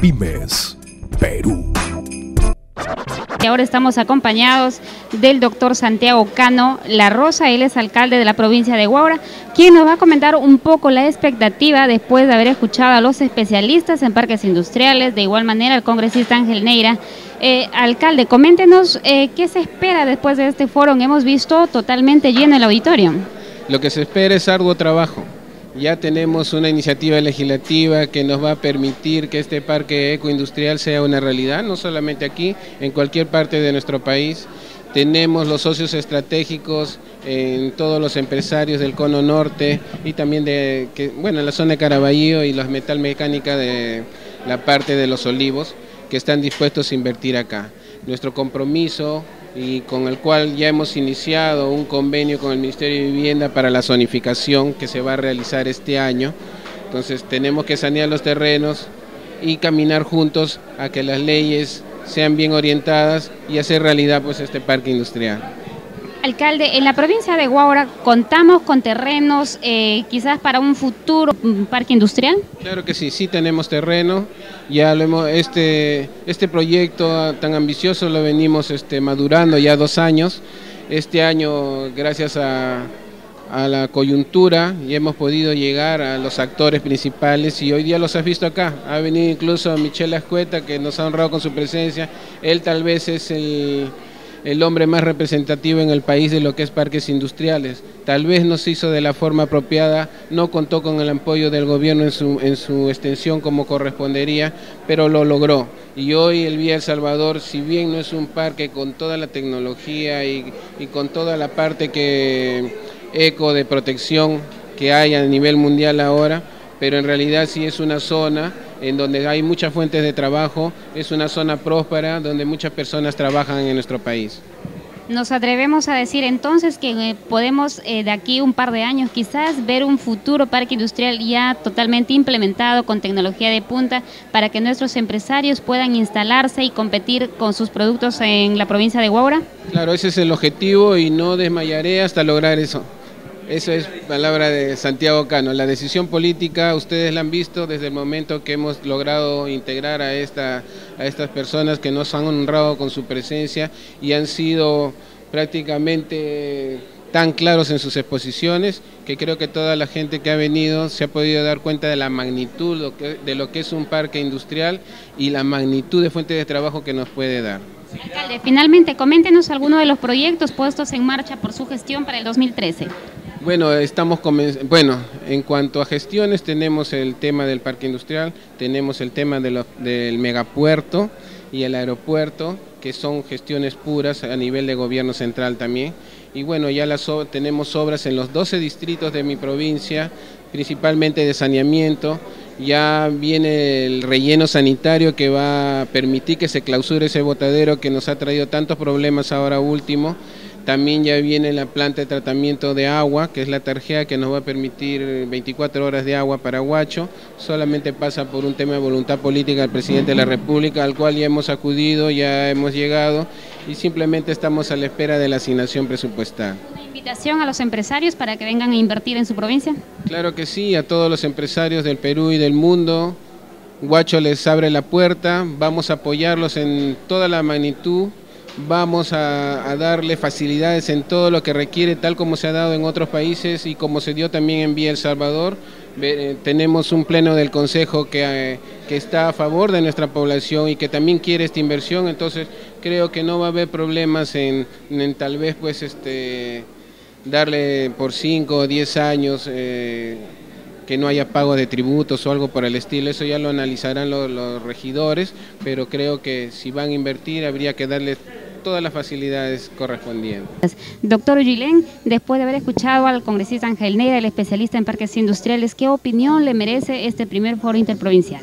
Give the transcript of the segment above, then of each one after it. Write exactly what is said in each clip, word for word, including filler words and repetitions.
Pymes, Perú. Y ahora estamos acompañados del doctor Santiago Cano La Rosa, él es alcalde de la provincia de Huaura, quien nos va a comentar un poco la expectativa después de haber escuchado a los especialistas en parques industriales, de igual manera al congresista Ángel Neira. Eh, alcalde, coméntenos eh, qué se espera después de este foro. Hemos visto totalmente lleno el auditorio. Lo que se espera es arduo trabajo. Ya tenemos una iniciativa legislativa que nos va a permitir que este parque ecoindustrial sea una realidad, no solamente aquí, en cualquier parte de nuestro país. Tenemos los socios estratégicos en todos los empresarios del Cono Norte y también de, que, bueno, en la zona de Caraballo y la metalmecánica de la parte de Los Olivos, que están dispuestos a invertir acá. Nuestro compromiso, y con el cual ya hemos iniciado un convenio con el Ministerio de Vivienda para la zonificación que se va a realizar este año. Entonces tenemos que sanear los terrenos y caminar juntos a que las leyes sean bien orientadas y hacer realidad pues este parque industrial. Alcalde, en la provincia de Huaura contamos con terrenos eh, quizás para un futuro parque industrial. Claro que sí, sí tenemos terreno. Ya lo hemos, este, este proyecto tan ambicioso lo venimos este, madurando ya dos años. Este año, gracias a, a la coyuntura, ya hemos podido llegar a los actores principales y hoy día los has visto acá. Ha venido incluso Michelle Ascueta, que nos ha honrado con su presencia. Él tal vez es el... el hombre más representativo en el país de lo que es parques industriales. Tal vez no se hizo de la forma apropiada, no contó con el apoyo del gobierno en su, en su extensión como correspondería, pero lo logró. Y hoy el Vía El Salvador, si bien no es un parque con toda la tecnología y, y con toda la parte que eco de protección que hay a nivel mundial ahora, pero en realidad sí es una zona en donde hay muchas fuentes de trabajo, es una zona próspera donde muchas personas trabajan en nuestro país. Nos atrevemos a decir entonces que eh, podemos eh, de aquí un par de años quizás ver un futuro parque industrial ya totalmente implementado con tecnología de punta para que nuestros empresarios puedan instalarse y competir con sus productos en la provincia de Huaura. Claro, ese es el objetivo y no desmayaré hasta lograr eso. Eso es palabra de Santiago Cano. La decisión política, ustedes la han visto desde el momento que hemos logrado integrar a, esta, a estas personas que nos han honrado con su presencia y han sido prácticamente tan claros en sus exposiciones que creo que toda la gente que ha venido se ha podido dar cuenta de la magnitud de lo que es un parque industrial y la magnitud de fuentes de trabajo que nos puede dar. Alcalde, finalmente coméntenos algunos de los proyectos puestos en marcha por su gestión para el dos mil trece. Bueno, estamos bueno, en cuanto a gestiones tenemos el tema del parque industrial, tenemos el tema de lo, del megapuerto y el aeropuerto, que son gestiones puras a nivel de gobierno central también. Y bueno, ya las, tenemos obras en los doce distritos de mi provincia, principalmente de saneamiento. Ya viene el relleno sanitario que va a permitir que se clausure ese botadero que nos ha traído tantos problemas ahora último. También ya viene la planta de tratamiento de agua, que es la Tarjea, que nos va a permitir veinticuatro horas de agua para Huacho. Solamente pasa por un tema de voluntad política del presidente de la República, al cual ya hemos acudido, ya hemos llegado y simplemente estamos a la espera de la asignación presupuestal. ¿Una invitación a los empresarios para que vengan a invertir en su provincia? Claro que sí, a todos los empresarios del Perú y del mundo. Huacho les abre la puerta, vamos a apoyarlos en toda la magnitud. Vamos a, a darle facilidades en todo lo que requiere, tal como se ha dado en otros países y como se dio también en Vía El Salvador. Eh, tenemos un pleno del Consejo que, eh, que está a favor de nuestra población y que también quiere esta inversión, entonces creo que no va a haber problemas en, en tal vez pues este darle por cinco o diez años eh, que no haya pago de tributos o algo por el estilo. Eso ya lo analizarán los, los regidores, pero creo que si van a invertir habría que darles todas las facilidades correspondientes. Doctor Ullilén, después de haber escuchado al congresista Ángel Neira, el especialista en parques industriales, ¿qué opinión le merece este primer foro interprovincial?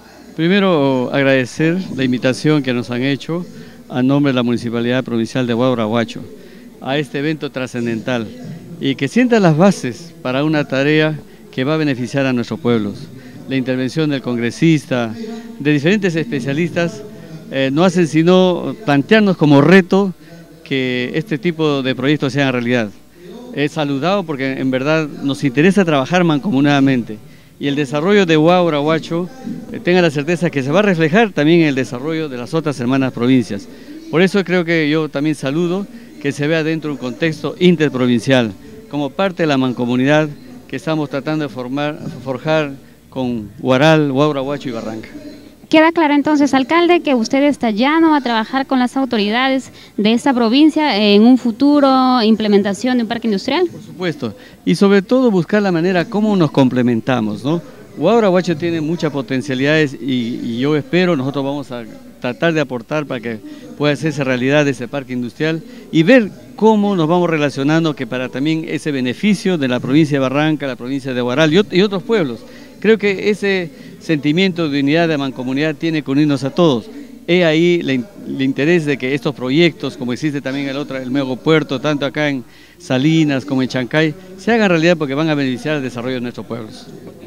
Primero, agradecer la invitación que nos han hecho a nombre de la Municipalidad Provincial de Huaura, Huacho, a este evento trascendental y que sienta las bases para una tarea que va a beneficiar a nuestros pueblos. La intervención del congresista, de diferentes especialistas, eh, no hacen sino plantearnos como reto que este tipo de proyectos sean realidad. He saludado porque en verdad nos interesa trabajar mancomunadamente y el desarrollo de Huaura, Huacho, eh, tenga la certeza que se va a reflejar también en el desarrollo de las otras hermanas provincias. Por eso creo que yo también saludo que se vea dentro de un contexto interprovincial, como parte de la mancomunidad que estamos tratando de formar, forjar con Huaral, Huaura, Huacho y Barranca. Queda claro entonces, alcalde, que usted está llano a trabajar con las autoridades de esta provincia en un futuro implementación de un parque industrial. Por supuesto, y sobre todo buscar la manera cómo nos complementamos, ¿no? Huaura, Huacho tiene muchas potencialidades y, y yo espero, nosotros vamos a tratar de aportar para que pueda hacerse realidad ese parque industrial y ver cómo nos vamos relacionando que para también ese beneficio de la provincia de Barranca, la provincia de Huaral y, y otros pueblos. Creo que ese sentimiento de unidad de mancomunidad tiene que unirnos a todos. He ahí el, el interés de que estos proyectos, como existe también el otro, el Mego Puerto, tanto acá en Salinas como en Chancay, se hagan realidad porque van a beneficiar el desarrollo de nuestros pueblos.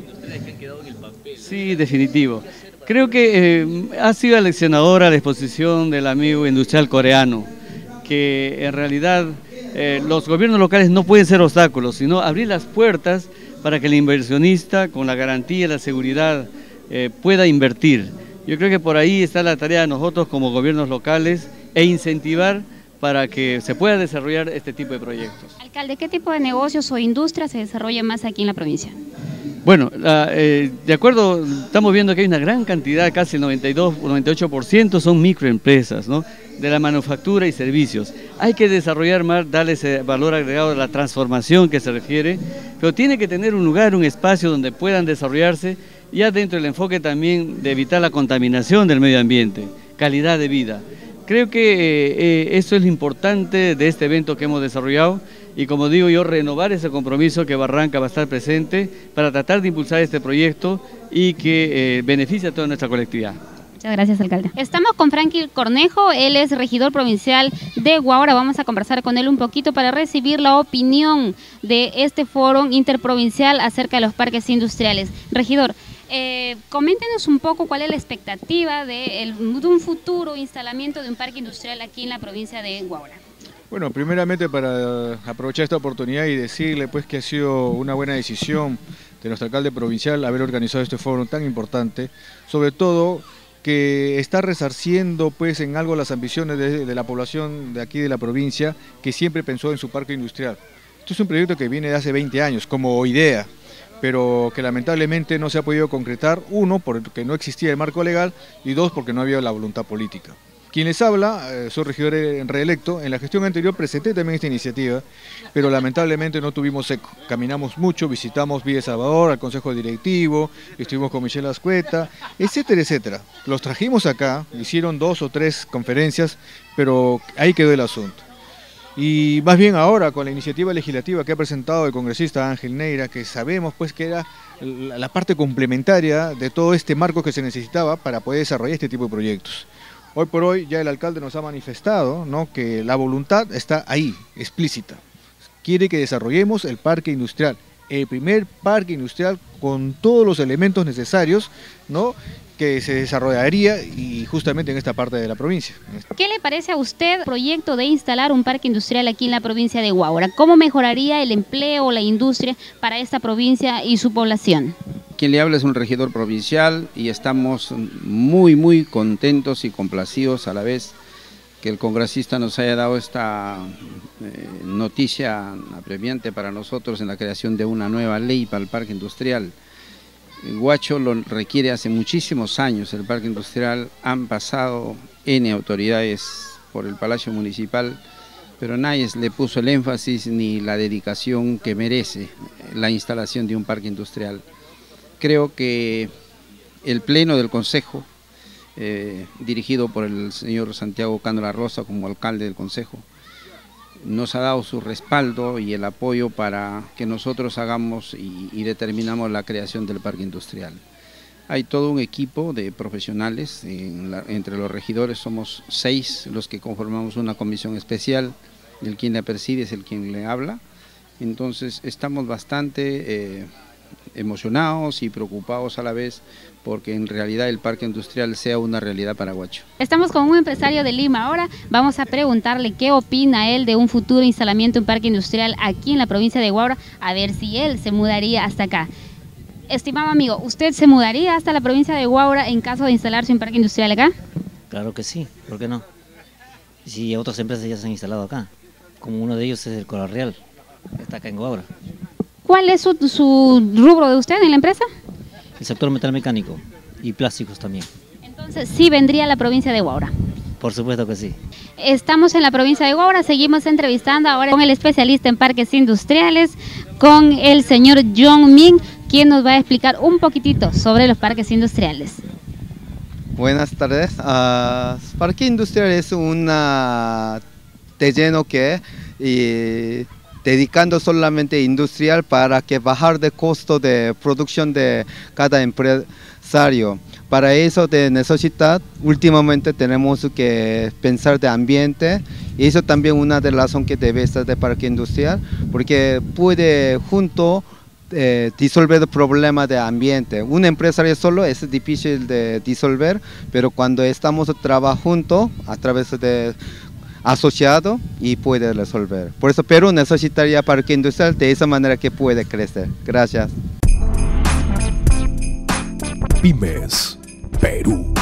Sí, definitivo. Creo que eh, ha sido aleccionadora la exposición del amigo industrial coreano, que en realidad eh, los gobiernos locales no pueden ser obstáculos, sino abrir las puertas para que el inversionista, con la garantía y la seguridad, eh, pueda invertir. Yo creo que por ahí está la tarea de nosotros como gobiernos locales e incentivar para que se pueda desarrollar este tipo de proyectos. Alcalde, ¿qué tipo de negocios o industrias se desarrolla más aquí en la provincia? Bueno, la, eh, de acuerdo, estamos viendo que hay una gran cantidad, casi el noventa y dos o noventa y ocho por ciento son microempresas, ¿no?, de la manufactura y servicios. Hay que desarrollar más, darle ese valor agregado de la transformación que se refiere, pero tiene que tener un lugar, un espacio donde puedan desarrollarse, ya dentro del enfoque también de evitar la contaminación del medio ambiente, calidad de vida. Creo que eh, eh, eso es lo importante de este evento que hemos desarrollado y, como digo yo, renovar ese compromiso que Barranca va a estar presente para tratar de impulsar este proyecto y que eh, beneficie a toda nuestra colectividad. Muchas gracias, alcalde. Estamos con Franklin Cornejo, él es regidor provincial de Huaura. Vamos a conversar con él un poquito para recibir la opinión de este foro interprovincial acerca de los parques industriales. Regidor, eh, coméntenos un poco cuál es la expectativa de, el, de un futuro instalamiento de un parque industrial aquí en la provincia de Huaura. Bueno, primeramente para aprovechar esta oportunidad y decirle pues que ha sido una buena decisión de nuestro alcalde provincial haber organizado este foro tan importante, sobre todo que está resarciendo pues en algo las ambiciones de, de la población de aquí de la provincia que siempre pensó en su parque industrial. Esto es un proyecto que viene de hace veinte años como idea, pero que lamentablemente no se ha podido concretar, uno, porque no existía el marco legal y dos, porque no había la voluntad política. Quien les habla, eh, soy regidor reelecto, en la gestión anterior presenté también esta iniciativa, pero lamentablemente no tuvimos eco. Caminamos mucho, visitamos Villa Salvador, al Consejo Directivo, estuvimos con Michelle Ascueta, etcétera, etcétera. Los trajimos acá, hicieron dos o tres conferencias, pero ahí quedó el asunto. Y más bien ahora, con la iniciativa legislativa que ha presentado el congresista Ángel Neira, que sabemos pues que era la parte complementaria de todo este marco que se necesitaba para poder desarrollar este tipo de proyectos. Hoy por hoy ya el alcalde nos ha manifestado, ¿no?, que la voluntad está ahí, explícita. Quiere que desarrollemos el parque industrial, el primer parque industrial con todos los elementos necesarios, ¿no?, que se desarrollaría y justamente en esta parte de la provincia. ¿Qué le parece a usted el proyecto de instalar un parque industrial aquí en la provincia de Huaura? ¿Cómo mejoraría el empleo o la industria para esta provincia y su población? Quien le habla es un regidor provincial y estamos muy muy contentos y complacidos a la vez que el congresista nos haya dado esta eh, noticia apremiante para nosotros en la creación de una nueva ley para el parque industrial. Huacho lo requiere hace muchísimos años, el parque industrial, han pasado N autoridades por el Palacio Municipal, pero nadie le puso el énfasis ni la dedicación que merece la instalación de un parque industrial. Creo que el Pleno del Consejo, eh, dirigido por el señor Santiago Cándola Rosa como alcalde del Consejo, nos ha dado su respaldo y el apoyo para que nosotros hagamos y, y determinamos la creación del parque industrial. Hay todo un equipo de profesionales, en la, entre los regidores somos seis los que conformamos una comisión especial, el quien la preside es el quien le habla, entonces estamos bastante eh, emocionados y preocupados a la vez porque en realidad el parque industrial sea una realidad para Huacho. Estamos con un empresario de Lima ahora, vamos a preguntarle qué opina él de un futuro instalamiento de un parque industrial aquí en la provincia de Huaura, a ver si él se mudaría hasta acá. Estimado amigo, ¿usted se mudaría hasta la provincia de Huaura en caso de instalarse un parque industrial acá? Claro que sí, ¿por qué no? Si otras empresas ya se han instalado acá, como uno de ellos es el Coral Real, que está acá en Huaura. ¿Cuál es su, su rubro de usted en la empresa? El sector metalmecánico y plásticos también. Entonces sí vendría a la provincia de Huaura. Por supuesto que sí. Estamos en la provincia de Huaura, seguimos entrevistando ahora con el especialista en parques industriales, con el señor John Min, quien nos va a explicar un poquitito sobre los parques industriales. Buenas tardes. Uh, parque industrial es un terreno que y, dedicando solamente industrial para que bajar de costo de producción de cada empresario. Para eso de necesidad, últimamente tenemos que pensar de ambiente, y eso también una de las razones que debe estar de parque industrial, porque puede junto eh, disolver el problema de ambiente. Un empresario solo es difícil de disolver, pero cuando estamos trabajando juntos a través de asociado y puede resolver. Por eso Perú necesitaría parque industrial de esa manera que puede crecer. Gracias. Pymes Perú.